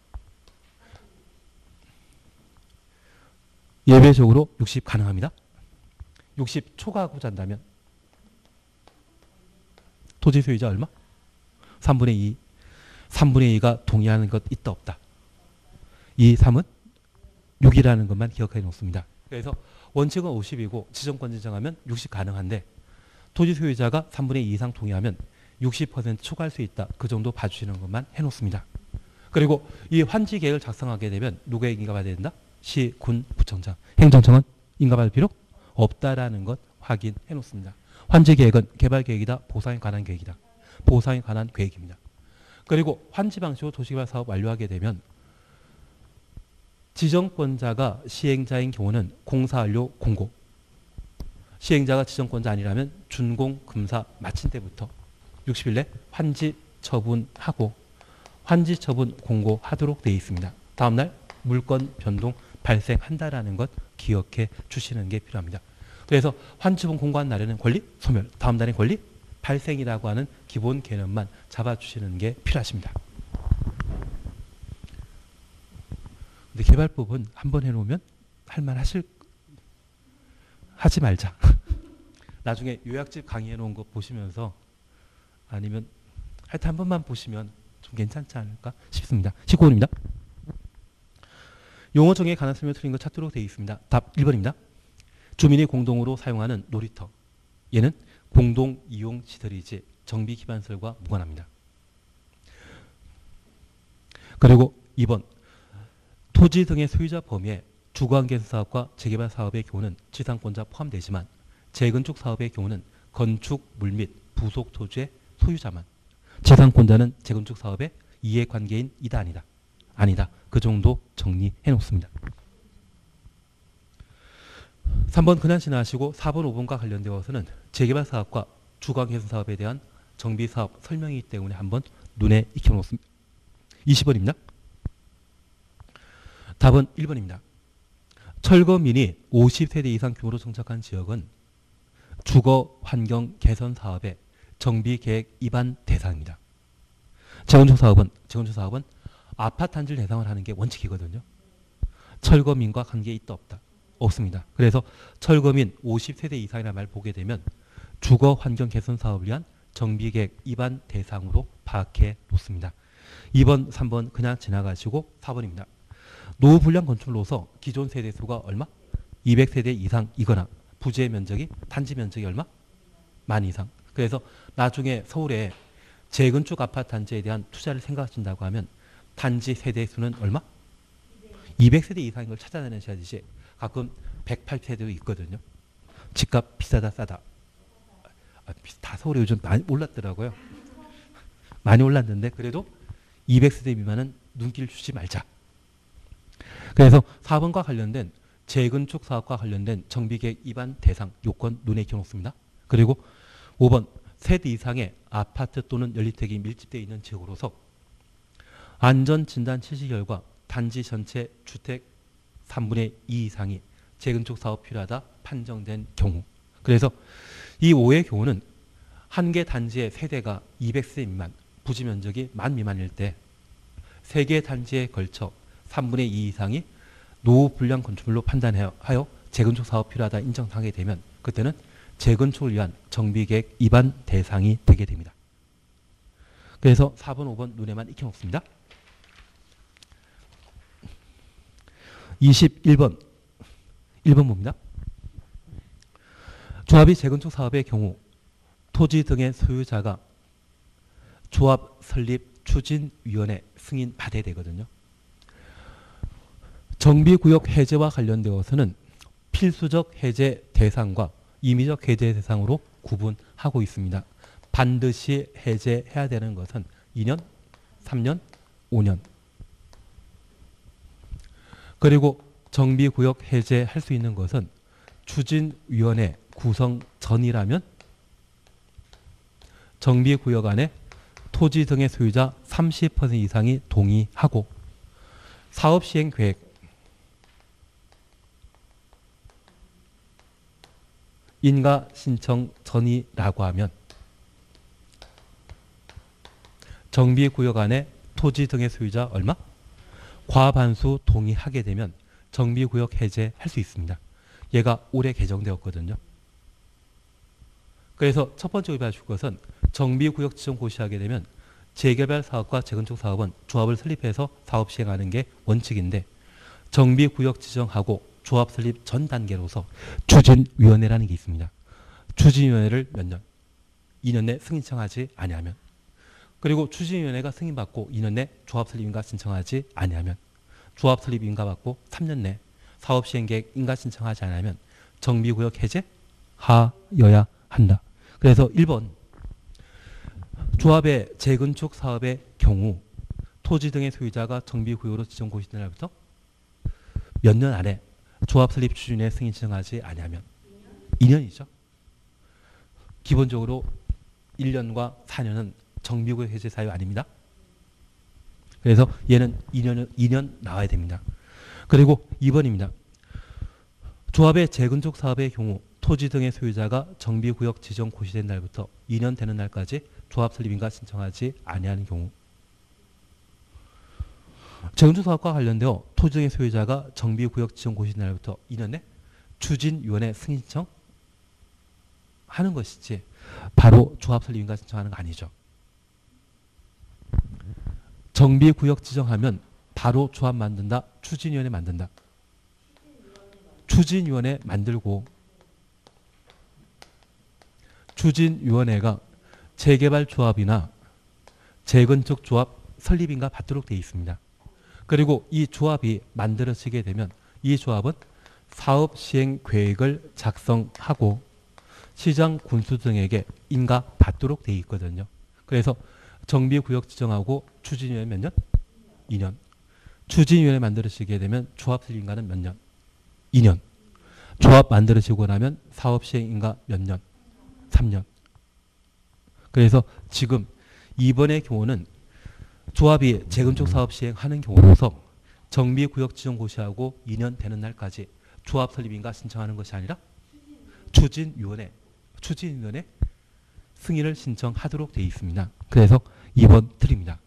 예외적으로 육십 가능합니다. 육십 초과하고자 한다면 토지 소유자 얼마? 삼분의 이. 삼분의 이가 동의하는 것 있다 없다. 이, 삼은 육이라는 것만 기억해 놓습니다. 그래서 원칙은 오십이고 지정권 지정하면 육십 가능한데 토지 소유자가 삼분의 이 이상 동의하면 육십 퍼센트 초과할 수 있다. 그 정도 봐주시는 것만 해놓습니다. 그리고 이 환지 계획을 작성하게 되면 누구에게 인가받아야 된다? 시, 군, 구청장. 행정청은 인가받을 필요 없다라는 것 확인해 놓습니다. 환지 계획은 개발 계획이다. 보상에 관한 계획이다. 보상에 관한 계획입니다. 그리고 환지 방식으로 도시개발 사업 완료하게 되면 지정권자가 시행자인 경우는 공사 완료 공고, 시행자가 지정권자 아니라면 준공 금사 마친 때부터 육십 일 내 환지 처분하고 환지 처분 공고하도록 되어 있습니다. 다음날 물건 변동 발생한다라는 것 기억해 주시는 게 필요합니다. 그래서 환지 처분 공고한 날에는 권리 소멸, 다음 날에 권리 발생이라고 하는 기본 개념만 잡아주시는 게 필요하십니다. 근데 개발법은 한번 해놓으면 할만 하실, 하지 말자. 나중에 요약집 강의해 놓은 거 보시면서 아니면 하여튼 한 번만 보시면 좀 괜찮지 않을까 싶습니다. 십구 번입니다. 용어 정의에 관한 설명 틀린 거 찾도록 되어 있습니다. 답 일 번입니다. 주민이 공동으로 사용하는 놀이터. 얘는 공동 이용 시설이지 정비 기반설과 무관합니다. 그리고 이 번. 토지 등의 소유자 범위에 주거환경 사업과 재개발 사업의 경우는 지상권자 포함되지만 재건축 사업의 경우는 건축 물 및 부속 토지의 소유자만, 지상권자는 재건축 사업의 이해관계인 이다 아니다. 아니다. 그 정도 정리해 놓습니다. 삼 번 그냥 지나시고 사 번, 오 번과 관련되어서는 재개발 사업과 주거환경 사업에 대한 정비 사업 설명이기 때문에 한번 눈에 익혀 놓습니다. 이십 번입니다. 답은 일 번입니다. 철거민이 오십 세대 이상 규모로 정착한 지역은 주거 환경 개선 사업의 정비 계획 위반 대상입니다. 재건축 사업은 재건축 사업은 아파트 단지를 대상으로 하는 게 원칙이거든요. 철거민과 관계 있다 없다. 없습니다. 그래서 철거민 오십 세대 이상이라는 말 보게 되면 주거 환경 개선 사업을 위한 정비계획 입안 대상으로 파악해 놓습니다. 이 번, 삼 번 그냥 지나가시고 사 번입니다. 노후 불량 건축으로서 기존 세대수가 얼마? 이백 세대 이상이거나 부재 면적이 단지 면적이 얼마? 만 이상. 그래서 나중에 서울에 재건축 아파트 단지에 대한 투자를 생각하신다고 하면 단지 세대 수는 얼마? 이백 세대 이상인 걸 찾아내셔야지. 가끔 백팔 세대도 있거든요. 집값 비싸다 싸다. 아, 다 서울에 요즘 많이 올랐더라고요. 많이 올랐는데 그래도 이백 세대 미만은 눈길 주지 말자. 그래서 사 번과 관련된 재건축 사업과 관련된 정비계획 입안 대상 요건 눈에 익혀놓습니다. 그리고 오 번 세대 이상의 아파트 또는 연립택이 밀집되어 있는 지역으로서 안전진단 실시 결과 단지 전체 주택 삼분의 이 이상이 재건축 사업 필요하다 판정된 경우. 그래서 이 오의 경우는 한 개 단지의 세대가 이백 세대 미만, 부지 면적이 만 미만일 때 세 개 단지에 걸쳐 삼분의 이 이상이 노후 불량 건축물로 판단하여 재건축 사업 필요하다 인정하게 되면 그때는 재건축을 위한 정비계획 입안 대상이 되게 됩니다. 그래서 사 번, 오 번 눈에만 익혀놓습니다. 이십일 번, 일 번 봅니다. 조합이 재건축 사업의 경우 토지 등의 소유자가 조합 설립 추진위원회 승인 받아야 되거든요. 정비구역 해제와 관련되어서는 필수적 해제 대상과 임의적 해제 대상으로 구분하고 있습니다. 반드시 해제해야 되는 것은 이 년, 삼 년, 오 년. 그리고 정비구역 해제할 수 있는 것은 추진위원회 구성 전이라면 정비구역 안에 토지 등의 소유자 삼십 퍼센트 이상이 동의하고 사업시행계획 인가 신청 전이라고 하면 정비구역 안에 토지 등의 소유자 얼마? 과반수 동의하게 되면 정비구역 해제할 수 있습니다. 얘가 올해 개정되었거든요. 그래서 첫 번째 의미하실 것은 정비구역 지정 고시하게 되면 재개발 사업과 재건축 사업은 조합을 설립해서 사업 시행하는 게 원칙인데 정비구역 지정하고 조합 설립 전 단계로서 추진위원회라는 게 있습니다. 추진위원회를 몇 년? 이 년 내 승인 신청하지 아니하면 그리고 추진위원회가 승인받고 이 년 내 조합 설립 인가 신청하지 아니하면 조합 설립 인가 받고 삼 년 내 사업 시행 계획 인가 신청하지 않으면 정비구역 해제 하여야 한다. 그래서 일 번 조합의 재건축 사업의 경우 토지 등의 소유자가 정비구역으로 지정 고시된 날부터 몇 년 안에 조합 설립 추진위원회 승인 신청하지 아니하면 이 년이죠. 기본적으로 일 년과 사 년은 정비구역 해제 사유 아닙니다. 그래서 얘는 이 년, 이 년 나와야 됩니다. 그리고 이 번입니다. 조합의 재건축 사업의 경우 토지 등의 소유자가 정비구역 지정 고시된 날부터 이 년 되는 날까지 조합 설립인가 신청하지 아니하는 경우 재건축 사업과 관련되어 토지 등의 소유자가 정비구역 지정 고시된 날부터 이 년 내 추진위원회 승인 신청 하는 것이지 바로 조합 설립인가 신청하는 거 아니죠. 정비구역 지정하면 바로 조합 만든다. 추진위원회 만든다. 추진위원회 만들고 추진위원회가 재개발 조합이나 재건축 조합 설립인가 받도록 되어 있습니다. 그리고 이 조합이 만들어지게 되면 이 조합은 사업 시행 계획을 작성하고 시장 군수 등에게 인가 받도록 되어 있거든요. 그래서 정비구역 지정하고 추진위원회 몇 년? 이 년. 추진위원회 만들어지게 되면 조합 설립 인가는 몇 년? 이 년. 조합 만들어지고 나면 사업 시행 인가 몇 년? 삼 년. 그래서 지금 이번의 경우는 조합이 재건축 사업 시행하는 경우로서 정비구역 지정 고시하고 이 년 되는 날까지 조합 설립인가 신청하는 것이 아니라 추진위원회, 추진위원회 승인을 신청하도록 되어 있습니다. 그래서 이 번 틀립니다.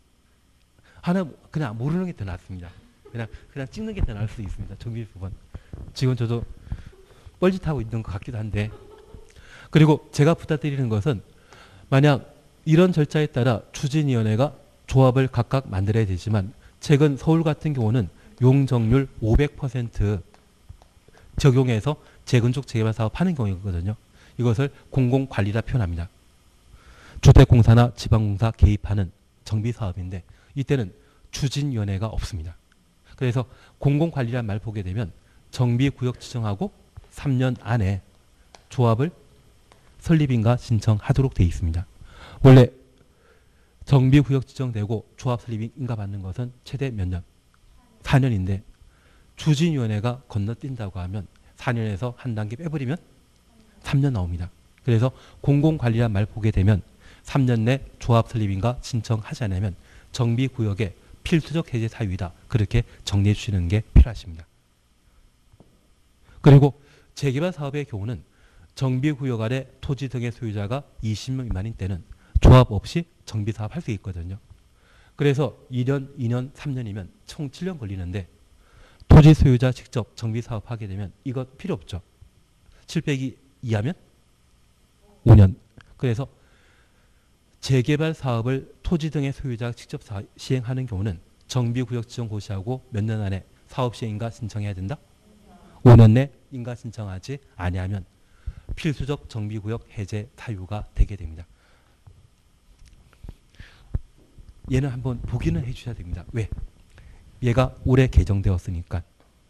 하나 그냥 모르는 게 더 낫습니다. 그냥 그냥 찍는 게 더 나을 수 있습니다. 정비 부분. 지금 저도 뻘짓하고 있는 것 같기도 한데, 그리고 제가 부탁드리는 것은 만약 이런 절차에 따라 추진위원회가 조합을 각각 만들어야 되지만 최근 서울 같은 경우는 용적률 오백 퍼센트 적용해서 재건축 재개발 사업 하는 경우거든요. 이것을 공공관리라 표현합니다. 주택공사나 지방공사 개입하는 정비사업인데 이때는 추진위원회가 없습니다. 그래서 공공관리란 말 보게 되면 정비구역 지정하고 삼 년 안에 조합을 설립인가 신청하도록 되어 있습니다. 원래 정비구역 지정되고 조합 설립인가 받는 것은 최대 몇 년? 사 년인데 추진위원회가 건너뛴다고 하면 사 년에서 한 단계 빼버리면 삼 년 나옵니다. 그래서 공공관리란 말 보게 되면 삼 년 내 조합 설립인가 신청하지 않으면 정비구역의 필수적 해제 사유이다. 그렇게 정리해 주시는 게 필요하십니다. 그리고 재개발 사업의 경우는 정비구역 아래 토지 등의 소유자가 이십 명 미만인 때는 조합 없이 정비사업 할 수 있거든요. 그래서 일 년, 이 년, 삼 년이면 총 칠 년 걸리는데 토지 소유자 직접 정비사업 하게 되면 이것 필요 없죠. 칠 빼기 이 하면 오 년. 그래서 재개발 사업을 토지 등의 소유자가 직접 사, 시행하는 경우는 정비구역 지정 고시하고 몇 년 안에 사업 시행인가 신청해야 된다? 오 년 내 인가 신청하지 아니하면 필수적 정비구역 해제 사유가 되게 됩니다. 얘는 한번 보기는 해주셔야 됩니다. 왜? 얘가 올해 개정되었으니까.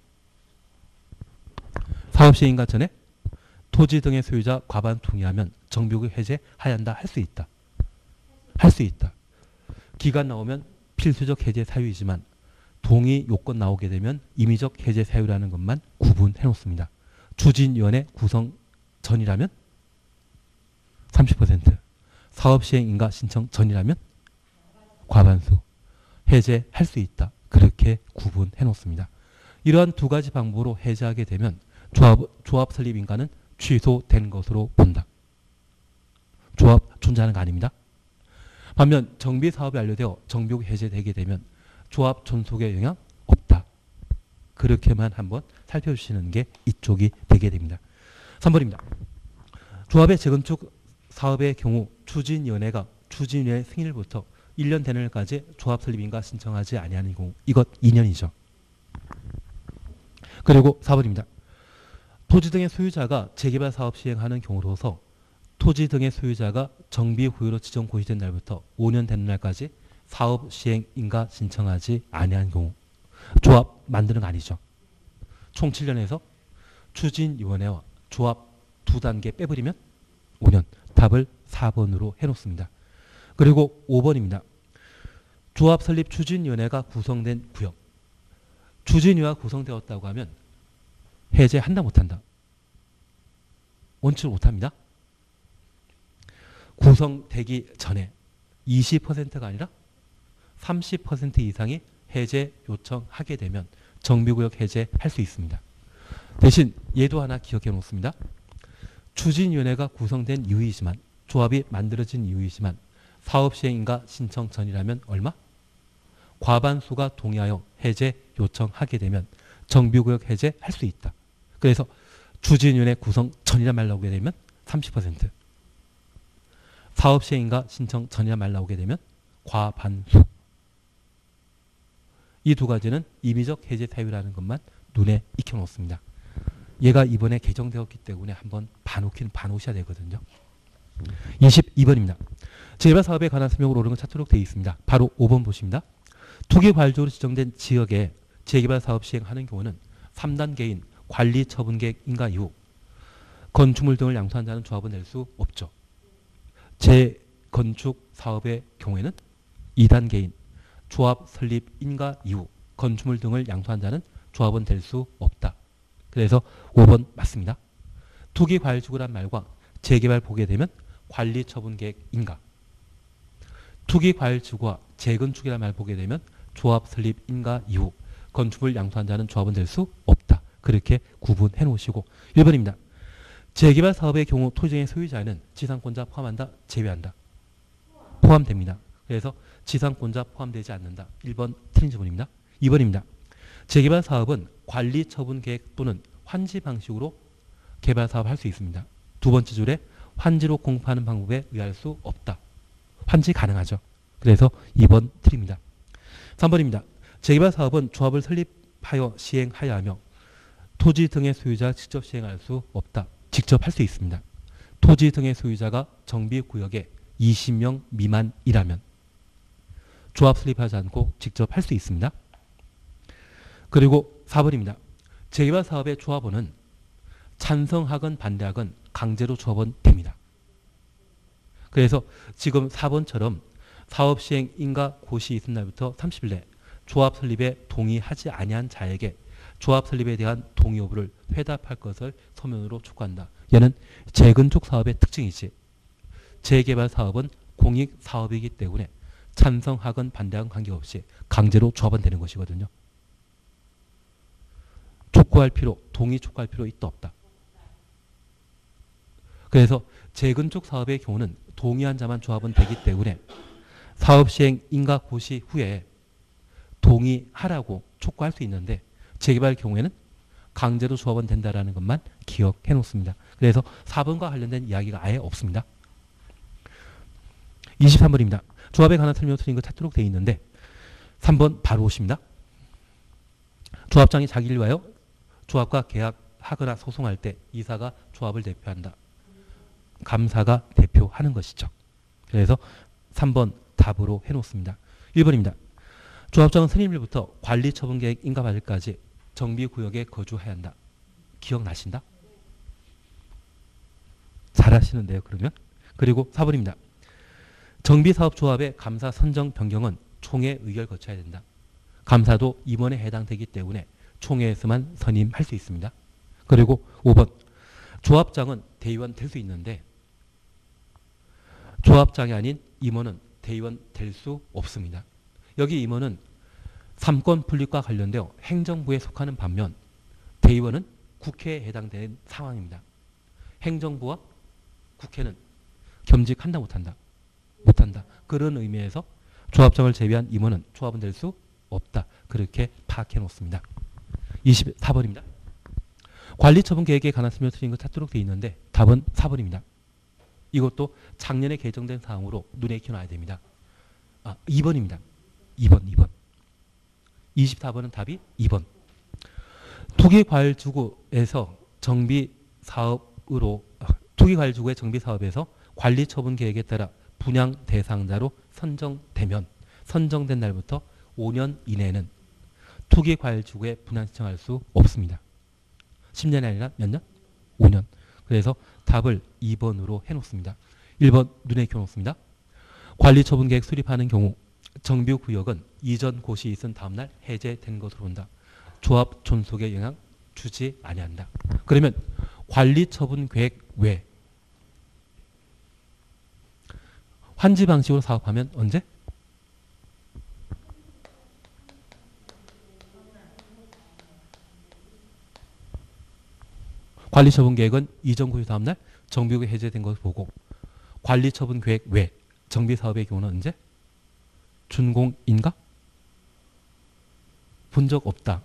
사업 시행인가 전에 토지 등의 소유자 과반 동의하면 정비구역 해제해야 한다. 할 수 있다. 할 수 있다. 기간 나오면 필수적 해제 사유이지만 동의 요건 나오게 되면 임의적 해제 사유라는 것만 구분해 놓습니다. 추진위원회 구성 전이라면 삼십 퍼센트, 사업 시행인가 신청 전이라면 과반수, 해제할 수 있다. 그렇게 구분해 놓습니다. 이러한 두 가지 방법으로 해제하게 되면 조합, 조합 설립인가는 취소된 것으로 본다. 조합 존재하는 거 아닙니다. 반면 정비사업이 완료되어 정비구역 해제되게 되면 조합 존속에 영향 없다. 그렇게만 한번 살펴주시는 게 이쪽이 되게 됩니다. 삼 번입니다. 조합의 재건축 사업의 경우 추진위원회가 추진위원회 승인일부터 일 년 되는 날까지 조합 설립인가 신청하지 아니하는 경우 이것 이 년이죠. 그리고 사 번입니다. 토지 등의 소유자가 재개발 사업 시행하는 경우로서 토지 등의 소유자가 정비구역으로 지정 고시된 날부터 오 년 되는 날까지 사업 시행인가 신청하지 아니한 경우 조합 만드는 거 아니죠. 총 칠 년에서 추진위원회와 조합 두 단계 빼버리면 오 년. 답을 사 번으로 해놓습니다. 그리고 오 번입니다. 조합 설립 추진위원회가 구성된 구역. 추진위원회가 구성되었다고 하면 해제한다 못한다? 원칙을 못합니다. 구성되기 전에 이십 퍼센트가 아니라 삼십 퍼센트 이상이 해제 요청하게 되면 정비구역 해제할 수 있습니다. 대신 얘도 하나 기억해 놓습니다. 추진위원회가 구성된 이유이지만 조합이 만들어진 이유이지만 사업시행인가 신청 전이라면 얼마? 과반수가 동의하여 해제 요청하게 되면 정비구역 해제할 수 있다. 그래서 추진위원회 구성 전이라 말 나오게 되면 삼십 퍼센트, 사업시행인가 신청 전이라 말 나오게 되면 과반수. 이 두 가지는 임의적 해제 사유라는 것만 눈에 익혀놓습니다. 얘가 이번에 개정되었기 때문에 한번 봐놓긴 봐놓으셔야 되거든요. 이십이 번입니다. 재개발 사업에 관한 설명으로 오른 건 찾도록 되어 있습니다. 바로 오 번 보십니다. 투기과열적으로 지정된 지역에 재개발 사업 시행하는 경우는 삼 단계인 관리 처분 계획 인가 이후 건축물 등을 양수한 자는 조합은 낼 수 없죠. 재건축 사업의 경우에는 이 단계인 조합 설립 인가 이후 건축물 등을 양수한 자는 조합은 될 수 없다. 그래서 오 번 맞습니다. 투기과열지구란 말과 재개발 보게 되면 관리처분계획 인가, 투기과열지구와 재건축이란 말 보게 되면 조합 설립 인가 이후 건축물 양수한 자는 조합은 될 수 없다. 그렇게 구분해 놓으시고 일 번입니다. 재개발 사업의 경우 토지의 소유자는 지상권자 포함한다, 제외한다? 포함됩니다. 그래서 지상권자 포함되지 않는다. 일 번 틀린 지문입니다. 이 번입니다. 재개발 사업은 관리처분 계획 또는 환지 방식으로 개발 사업을 할 수 있습니다. 두 번째 줄에 환지로 공급하는 방법에 의할 수 없다. 환지 가능하죠. 그래서 이 번 틀립니다. 삼 번입니다. 재개발 사업은 조합을 설립하여 시행하여야 하며 토지 등의 소유자가 직접 시행할 수 없다. 직접 할 수 있습니다. 토지 등의 소유자가 정비구역에 이십 명 미만이라면 조합 설립하지 않고 직접 할 수 있습니다. 그리고 사 번입니다. 재개발 사업의 조합원은 찬성하건 반대하건 강제로 조합원 됩니다. 그래서 지금 사 번처럼 사업 시행 인가 고시 있은 날부터 삼십 일 내 조합 설립에 동의하지 아니한 자에게 조합 설립에 대한 동의 여부를 회답할 것을 서면으로 촉구한다. 얘는 재건축 사업의 특징이지. 재개발 사업은 공익 사업이기 때문에 찬성하건 반대하건 관계없이 강제로 조합원 되는 것이거든요. 촉구할 필요, 동의 촉구할 필요 있다 없다. 그래서 재건축 사업의 경우는 동의한 자만 조합원 되기 때문에 사업 시행 인가 고시 후에 동의하라고 촉구할 수 있는데 재개발 경우에는 강제로 조합원 된다라는 것만 기억해 놓습니다. 그래서 사 번과 관련된 이야기가 아예 없습니다. 이십삼 번입니다. 조합에 관한 설명을 틀린 것 찾도록 되어 있는데 삼 번 바로 오십니다. 조합장이 자기를 위하여 조합과 계약하거나 소송할 때 이사가 조합을 대표한다. 감사가 대표하는 것이죠. 그래서 삼 번 답으로 해놓습니다. 일 번입니다. 조합장은 선임일부터 관리처분계획 인가받을까지 정비구역에 거주해야 한다. 기억나신다? 잘하시는데요. 그러면. 그리고 사 번입니다. 정비사업조합의 감사 선정 변경은 총회 의결 거쳐야 된다. 감사도 임원에 해당되기 때문에 총회에서만 선임할 수 있습니다. 그리고 오 번. 조합장은 대의원 될 수 있는데 조합장이 아닌 임원은 대의원 될 수 없습니다. 여기 임원은 삼권 분립과 관련되어 행정부에 속하는 반면 대의원은 국회에 해당되는 상황입니다. 행정부와 국회는 겸직한다 못한다? 못한다. 그런 의미에서 조합장을 제외한 임원은 조합은 될 수 없다. 그렇게 파악해 놓습니다. 이십사 번입니다. 관리처분 계획에 관한 설명을 틀린 것 찾도록 되어 있는데 답은 사 번입니다. 이것도 작년에 개정된 사항으로 눈에 익혀놔야 됩니다. 아, 이 번입니다. 이 번, 이 번. 이십사 번은 답이 이 번. 투기과열지구에서 정비사업으로 투기과열지구의 정비사업에서 관리처분 계획에 따라 분양 대상자로 선정되면 선정된 날부터 오 년 이내에는 투기과열지구에 분양 신청할 수 없습니다. 십 년이 아니라 몇 년? 오 년. 그래서 답을 이 번으로 해놓습니다. 일 번 눈에 익혀놓습니다. 관리처분계획 수립하는 경우 정비구역은 이전 고시 있은 다음날 해제된 것으로 본다. 조합 존속에 영향 주지 아니한다. 그러면 관리처분계획 외 환지 방식으로 사업하면 언제? 관리처분계획은 이전 고시 다음날 정비구역 해제된 것을 보고 관리처분계획 외 정비사업의 경우는 언제? 준공인가? 본 적 없다.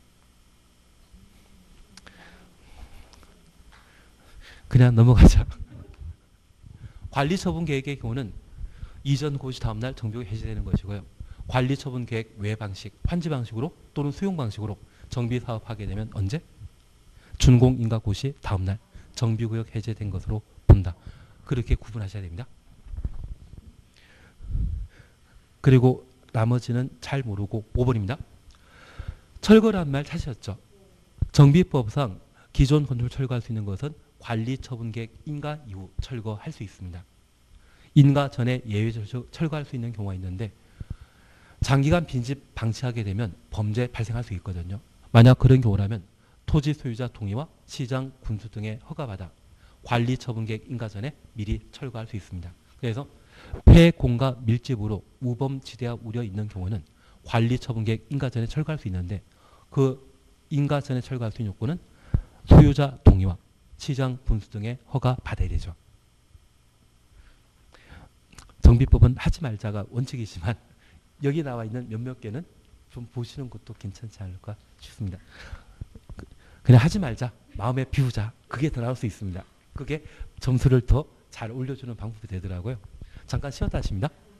그냥 넘어가자. 관리처분계획의 경우는 이전 고시 다음날 정비구역 해제되는 것이고요. 관리처분계획 외 방식, 환지 방식으로 또는 수용 방식으로 정비사업하게 되면 언제? 준공인가 고시 다음날 정비구역 해제된 것으로 본다. 그렇게 구분하셔야 됩니다. 그리고 나머지는 잘 모르고 오 번입니다. 철거란 말 찾으셨죠? 정비법상 기존 건축을 철거할 수 있는 것은 관리처분계획 인가 이후 철거할 수 있습니다. 인가 전에 예외 철거할 수 있는 경우가 있는데 장기간 빈집 방치하게 되면 범죄 발생할 수 있거든요. 만약 그런 경우라면 토지 소유자 동의와 시장, 군수 등의 허가받아 관리처분계획 인가 전에 미리 철거할 수 있습니다. 그래서 폐공가 밀집으로 우범지대와 우려 있는 경우는 관리처분계획 인가 전에 철거할 수 있는데 그 인가 전에 철거할 수 있는 요건은 소유자 동의와 시장, 군수 등의 허가 받아야 되죠. 정비법은 하지 말자가 원칙이지만 여기 나와 있는 몇몇 개는 좀 보시는 것도 괜찮지 않을까 싶습니다. 그냥 하지 말자. 마음에 비우자. 그게 더 나을 수 있습니다. 그게 점수를 더 잘 올려주는 방법이 되더라고요. 잠깐 쉬었다 하십니다.